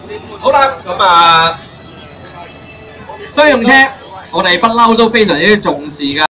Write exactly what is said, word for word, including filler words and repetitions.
好啦，咁啊，商用車我哋不嬲都非常之重視㗎。